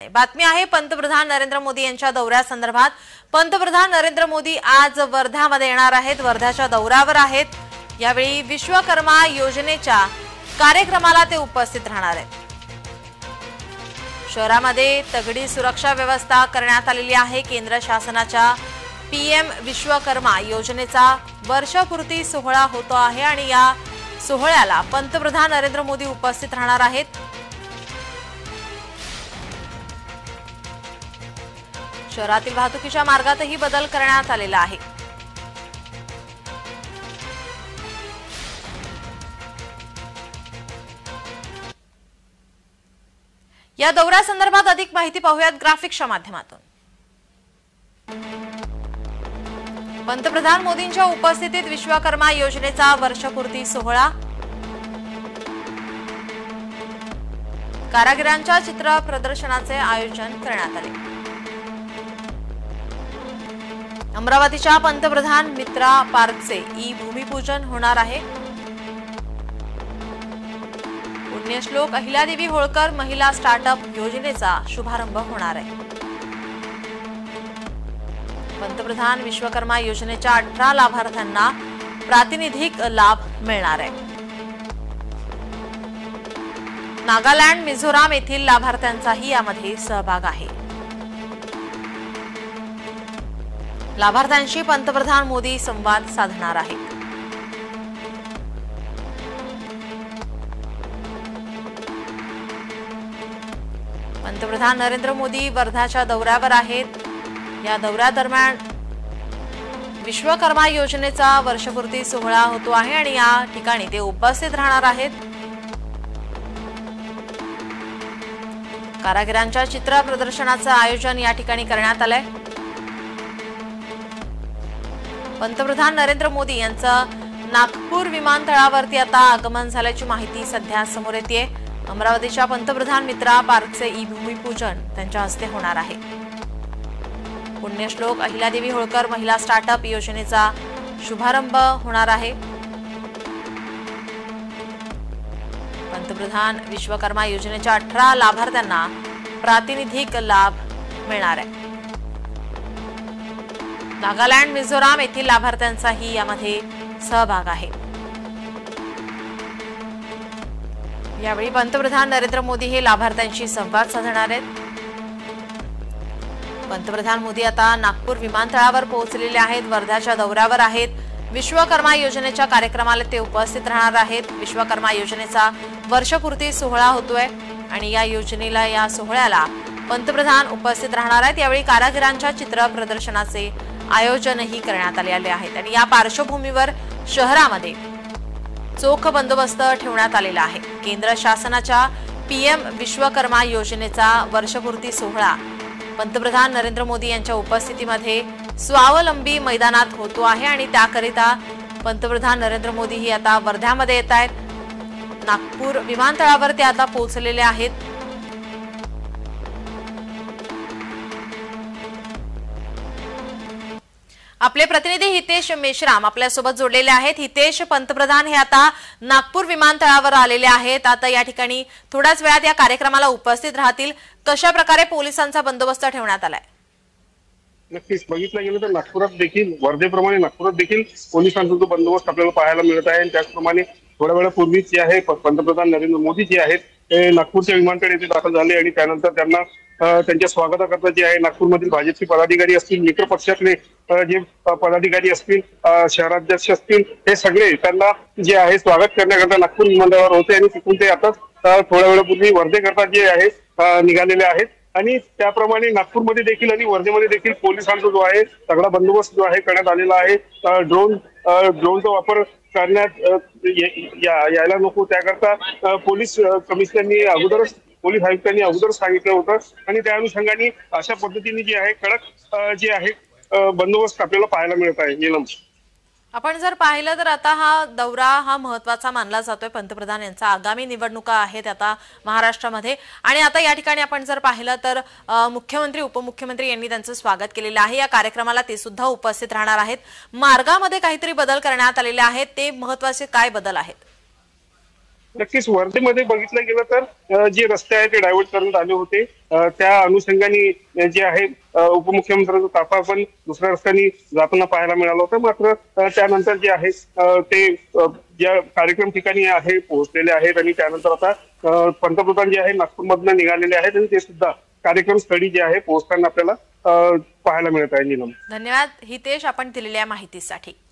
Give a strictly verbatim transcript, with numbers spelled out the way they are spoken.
आहे। बातमी आहे पंतप्रधान नरेंद्र मोदी यांच्या दौऱ्यासंदर्भात। पंतप्रधान नरेंद्र मोदी आज वर्ध्यामध्ये येणार आहेत, वर्ध्याच्या दौऱ्यावर आहेत। यावेळी विश्वकर्मा योजनेच्या कार्यक्रमाला ते उपस्थित राहणार आहेत। शहरामध्ये तगडी सुरक्षा व्यवस्था करण्यात आलेली आहे। केंद्र शासनाच्या पीएम विश्वकर्मा योजनेचा वर्षपूर्ती सोहळा होतो आहे आणि या सोहळ्याला पंतप्रधान नरेंद्र मोदी उपस्थित राहणार आहेत। शहरातील वाहतुकीच्या मार्गातही बदल करण्यात आलेला आहे। या दौऱ्यासंदर्भात अधिक माहिती पाहूयात ग्राफिक्सच्या माध्यमातून। पंतप्रधान मोदींच्या उपस्थितीत विश्वकर्मा योजनेचा वर्षपूर्ती सोहळा। कारागिरांच्या चित्र प्रदर्शनाचे आयोजन करण्यात आले। अमरावतीच्या पंतप्रधान मित्रा पार्कचे ई भूमिपूजन होणार आहे। पुण्यश्लोक अहिल्यादेवी होळकर महिला स्टार्टअप योजनेचा शुभारंभ होणार आहे। पंतप्रधान विश्वकर्मा योजनेच्या अठरा लाभार्थ्यांना प्रातिनिधिक लाभ मिळणार आहे। नागालँड मिझोराम येथील लाभार्थ्यांचाही यामध्ये सहभाग आहे। लाभार्थ्यांशी पंतप्रधान मोदी संवाद साधणार आहेत। पंतप्रधान नरेंद्र मोदी वर्ध्याच्या दौऱ्यावर आहेत। या दौऱ्यादरम्यान विश्वकर्मा योजनेचा वर्षपूर्ती सोहळा होतो आहे आणि या ठिकाणी ते उपस्थित राहणार आहेत। कारागिरांच्या चित्र प्रदर्शनाचं आयोजन या ठिकाणी करण्यात आलंय। पंतप्रधान नरेंद्र मोदी यांचं नागपूर विमानतळावरती आता आगमन झाल्याची माहिती सध्या समोर येते। अमरावतीच्या पंतप्रधान मित्रा पार्कचे ई भूमिपूजन त्यांच्या हस्ते होणार आहे। पुण्यश्लोक अहिल्यादेवी होळकर महिला स्टार्टअप योजनेचा शुभारंभ होणार आहे। पंतप्रधान विश्वकर्मा योजनेच्या अठरा लाभार्थ्यांना प्रातिनिधिक लाभ मिळणार आहे। नागालँड मिझोराम येथील लाभार्थ्यांचाही यामध्ये सहभाग आहे। यावेळी पंतप्रधान नरेंद्र मोदी हे लाभार्थ्यांशी संवाद साधणार आहेत। पंतप्रधान मोदी आता नागपूर विमानतळावर पोहोचलेले आहेत, वर्ध्याच्या दौऱ्यावर आहेत। विश्वकर्मा योजनेच्या कार्यक्रमाला ते उपस्थित राहणार आहेत। विश्वकर्मा योजनेचा वर्षपूर्ती सोहळा होतोय आणि या योजनेला या सोहळ्याला पंतप्रधान उपस्थित राहणार आहेत। यावेळी कारागिरांच्या चित्र प्रदर्शनाचे आयोजनही करण्यात आलेले आहेत आणि या पार्श्वभूमीवर शहरामध्ये चोख बंदोबस्त ठेवण्यात आलेला आहे। केंद्र शासनाच्या पीएम विश्वकर्मा योजनेचा वर्षपूर्ती सोहळा पंतप्रधान नरेंद्र मोदी यांच्या उपस्थितीमध्ये स्वावलंबी मैदानात होतो आहे आणि त्याकरिता पंतप्रधान नरेंद्र मोदी ही आता वर्ध्यामध्ये येत आहेत। नागपूर विमानतळावर ते आता पोहोचलेले आहेत। आपले प्रतिनिधी हितेश मेश्राम आपल्या सोबत जोडलेले आहेत। हितेश, पंतप्रधान हे आता नागपूर विमानतळावर आलेले आहेत। आता या ठिकाणी थोड्याच वेळात या कार्यक्रमाला उपस्थित राहतील। कशा प्रकारे पोलिसांचा बंदोबस्त ठेवण्यात आलाय? नक्कीच बघितलं गेलं तर नागपुरात देखील वर्धेप्रमाणे नागपुरात देखील पोलिसांचा जो बंदोबस्त आपल्याला पाहायला मिळत आहे। त्याचप्रमाणे थोड्या वेळापूर्वीच जे आहे पंतप्रधान नरेंद्र मोदी जे आहेत ते नागपूरच्या विमानतळ येथे दाखल झाले आणि त्यानंतर त्यांना त्यांच्या स्वागताकरता जे आहे नागपूरमधील भाजपचे पदाधिकारी असतील, मित्र पक्षातले जे पदाधिकारी असतील, शहराध्यक्ष असतील, हे सगळे त्यांना जे आहे स्वागत करण्याकरता नागपूर विमानतळावर होते आणि तिथून ते आता थोड्या वेळापूर्वी वर्धेकरता जे आहे निघालेले आहेत। आणि त्याप्रमाणे नागपूरमध्ये देखील आणि वर्धेमध्ये देखील पोलिसांचा जो आहे सगळा बंदोबस्त जो आहे करण्यात आलेला आहे। ड्रोन ड्रोनचा वापर करण्यात यायला नको त्याकरता पोलीस कमिशनरनी अगोदरच पोलीस आयुक्तांनी अगोदर सांगितलं होतं आणि त्या अनुषंगाने अशा पद्धतीने जे आहे कडक जे आहे बंदोबस्त आपल्याला पाहायला मिळत आहे। नीलम, आपण जर पाहिलं तर आता हा दौरा हा महत्त्वाचा मानला जातोय। पंतप्रधान यांचा आगामी निवडणुका आहेत आता महाराष्ट्रामध्ये आणि आता या ठिकाणी आपण जर पाहिलं तर मुख्यमंत्री उपमुख्यमंत्री यांनी त्यांचं स्वागत केलेलं आहे। या कार्यक्रमाला ते सुद्धा उपस्थित राहणार आहेत। मार्गामध्ये काहीतरी बदल करण्यात आलेले आहेत, ते महत्त्वाचे काय बदल आहेत? नक्कीच वर्धेमध्ये बघितलं गेलं तर जे रस्ते आहेत ते डायव्हर्ट करण्यात आले होते. त्या अनुषंगाने जे आहे उपमुख्यमंत्र्यांचा ताफा पण दुसऱ्या रस्त्याने जाताना पाहायला मिळाला होता. मात्र त्यानंतर जे आहे ते ज्या कार्यक्रम ठिकाणी आहे पोहोचलेले आहेत आणि त्यानंतर आता पंतप्रधान जे आहे नागपूरमधनं निघालेले आहेत आणि ते सुद्धा कार्यक्रम स्थळी जे आहे पोहोचताना आपल्याला पाहायला मिळत आहे. नीलम, धन्यवाद हितेश आपण दिलेल्या माहितीसाठी.